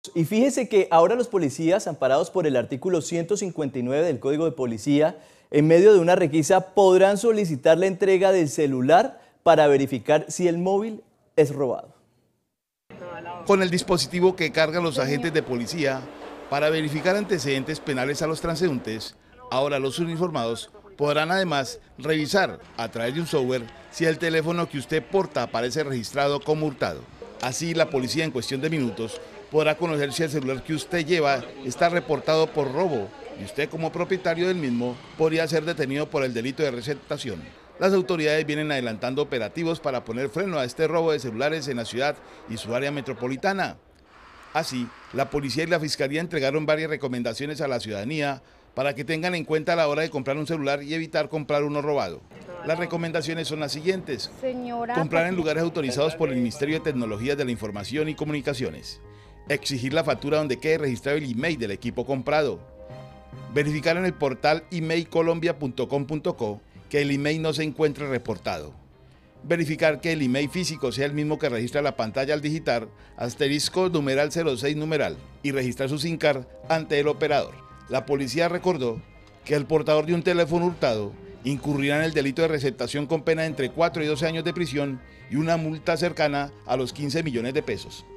Y fíjese que ahora los policías, amparados por el artículo 159 del Código de Policía, en medio de una requisa podrán solicitar la entrega del celular para verificar si el móvil es robado. Con el dispositivo que cargan los agentes de policía para verificar antecedentes penales a los transeúntes, ahora los uniformados podrán además revisar a través de un software si el teléfono que usted porta aparece registrado como hurtado. Así la policía en cuestión de minutos podrá conocer si el celular que usted lleva está reportado por robo y usted como propietario del mismo podría ser detenido por el delito de receptación. Las autoridades vienen adelantando operativos para poner freno a este robo de celulares en la ciudad y su área metropolitana. Así, la policía y la fiscalía entregaron varias recomendaciones a la ciudadanía para que tengan en cuenta a la hora de comprar un celular y evitar comprar uno robado. Las recomendaciones son las siguientes: comprar en lugares autorizados por el Ministerio de Tecnologías de la Información y Comunicaciones, exigir la factura donde quede registrado el email del equipo comprado, verificar en el portal emailcolombia.com.co que el email no se encuentre reportado, verificar que el email físico sea el mismo que registra la pantalla al digitar asterisco numeral 06 numeral y registrar su SIM card ante el operador. La policía recordó que el portador de un teléfono hurtado incurrirá en el delito de receptación con pena de entre 4 y 12 años de prisión y una multa cercana a los 15 millones de pesos.